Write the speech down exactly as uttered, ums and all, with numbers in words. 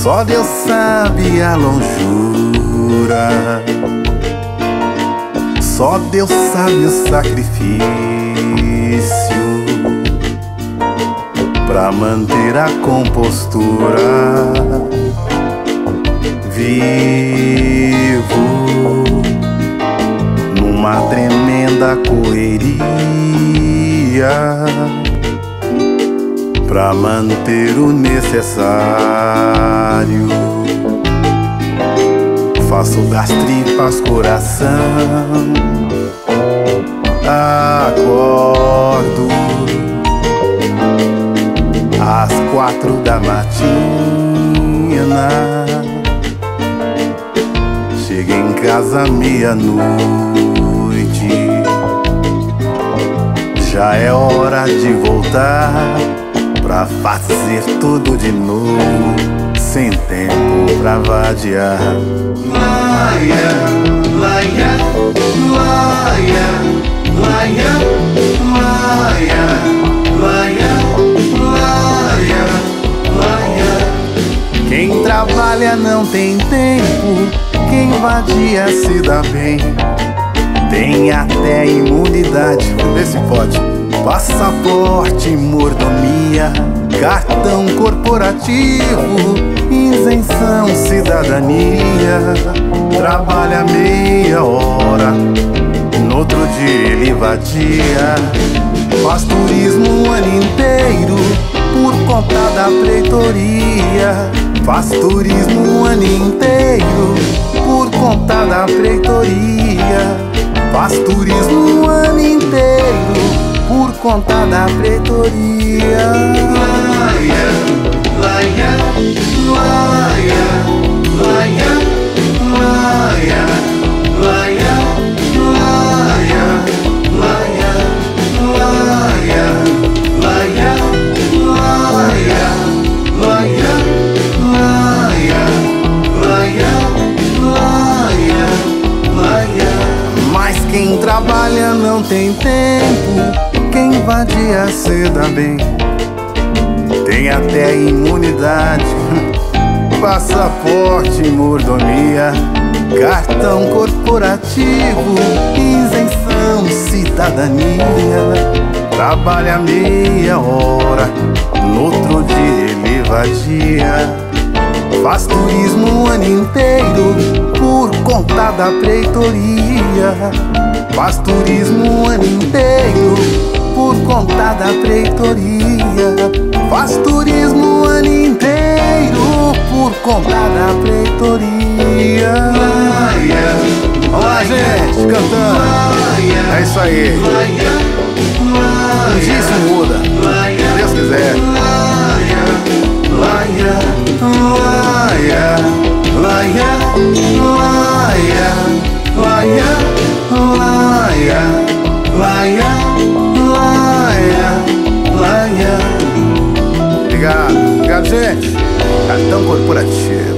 Só Deus sabe a longura, só Deus sabe o sacrifício pra manter a compostura. Vivo numa tremenda correria pra manter o necessário. Faço das tripas coração, acordo às quatro da matina, chego em casa meia-noite, já é hora de voltar pra fazer tudo de novo, sem tempo pra vadiar. Laia, laia, laia, laia, laia, laia, laia, laia. Quem trabalha não tem tempo, quem vadia se dá bem. Tem até imunidade, vê se pode. Passaporte, mordomia, cartão corporativo, isenção, cidadania. Trabalha meia hora, no outro dia ele vadia. Faz turismo o ano inteiro, por conta da preitoria. Faz turismo o ano inteiro, por conta da preitoria. Faz turismo o ano inteiro, por conta da preitoria. Laia, laia, laia, laia, laia, laia, laia, laia, laia, laia, laia, laia, laia, laia, laia. Mas quem trabalha não tem tempo, quem vadia se dá bem. Tem até imunidade, passaporte, mordomia, cartão corporativo, isenção, cidadania. Trabalha meia hora, no outro dia ele vadia. Faz turismo o ano inteiro, por conta da preitoria. Faz turismo o ano inteiro, por conta da preitoria. Faz turismo o ano inteiro, por conta da preitoria. Laia, olha lá, gente, cantando. É isso aí. Um dia isso muda, se Deus quiser. Laia, laia, laia, laia, laia, laia, laia, laia, laia. Obrigado, obrigado, gente. Cartão corporativo.